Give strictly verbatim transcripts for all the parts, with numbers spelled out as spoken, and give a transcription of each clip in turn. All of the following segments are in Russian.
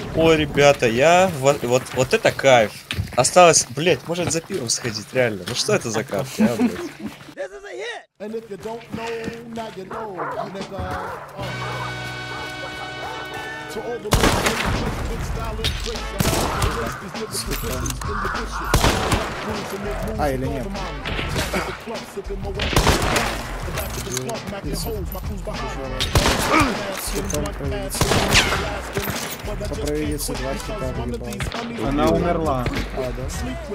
О, ребята, я... Вот, вот, вот это кайф. Осталось, блять, может за пивом сходить, реально. Ну что это за катки, а, блядь? А, или нет? Попровидится два хита въебал. Она умерла. А, да?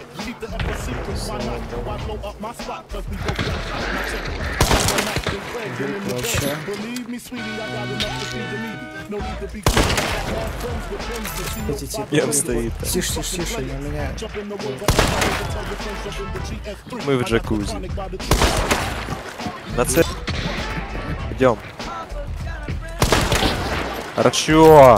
Вообще. Эти типы. Я стоит. Тише, тише, тише, не меня. Мы в джакузи. На цель. Идем. Хорошо.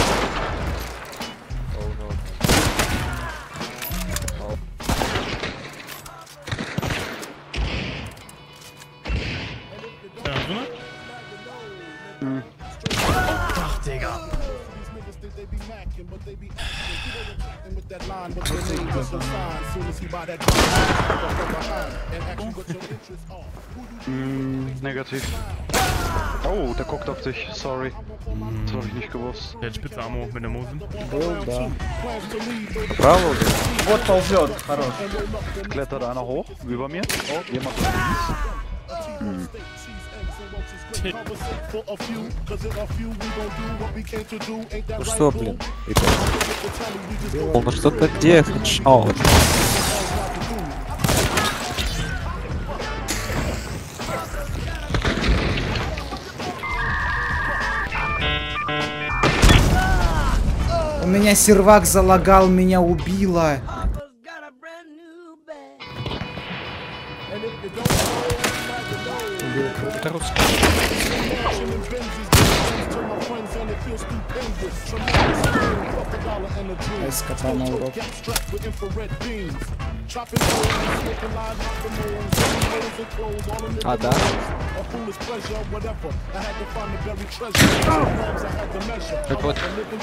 Mm, negativ. Oh, der guckt auf dich, sorry. Das hab ich nicht gewusst. Der hat spitze Ammo mit der Mosen. Был, да. Право. Вот ползет, хорош. Klettert einer hoch, über mir. Oh, jemand links. Hm. Ну что, блин? О, ну что-то где? О, вот. У меня сервак залагал, меня убило. Это русский. Айс кота на урок. А, да? Так вот.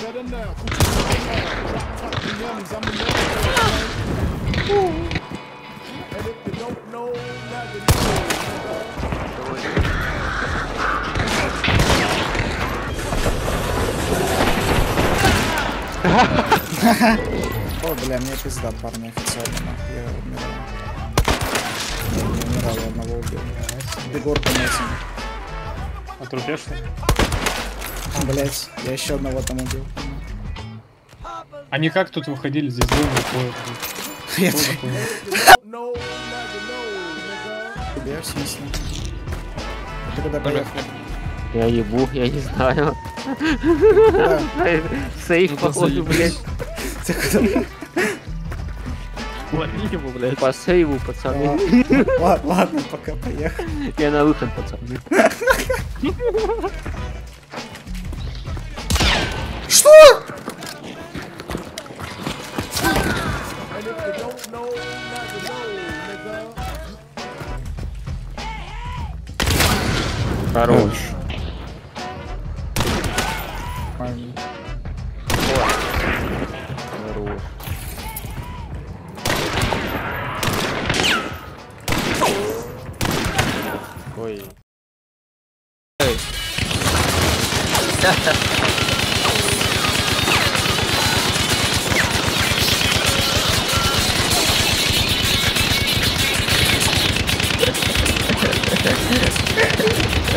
О, бля, мне пизда, парни, официально, нахуй, я умираю. Я не умирал, я одного убил. Бегорка этим. А трупе что? Блять, я еще одного там убил. Они как тут выходили? Здесь был такой. Я тебе в смысле? Ты куда поехал? Я ебу, я не знаю. Сейф, походу, блядь. Ты куда? Лови его, блядь. По сейву, пацаны. Ладно, ладно, пока поехал. Я на выход, пацаны. Что? Хорош. Ой.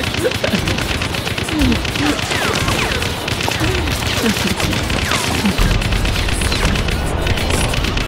Эй!